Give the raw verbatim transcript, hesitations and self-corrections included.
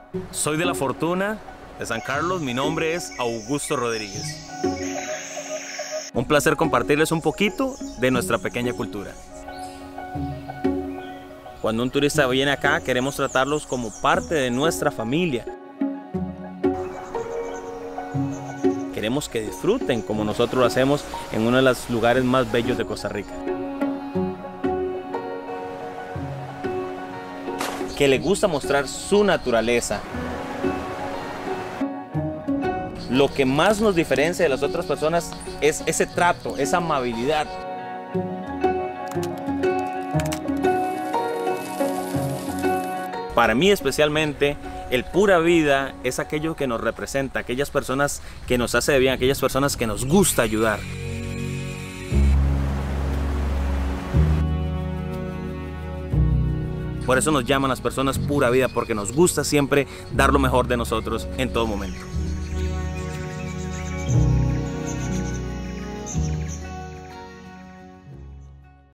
Soy de La Fortuna, de San Carlos. Mi nombre es Augusto Rodríguez. Un placer compartirles un poquito de nuestra pequeña cultura. Cuando un turista viene acá, queremos tratarlos como parte de nuestra familia. Queremos que disfruten como nosotros lo hacemos en uno de los lugares más bellos de Costa Rica. Que les gusta mostrar su naturaleza. Lo que más nos diferencia de las otras personas es ese trato, esa amabilidad. Para mí especialmente, el pura vida es aquello que nos representa, aquellas personas que nos hace bien, aquellas personas que nos gusta ayudar. Por eso nos llaman las personas pura vida, porque nos gusta siempre dar lo mejor de nosotros en todo momento.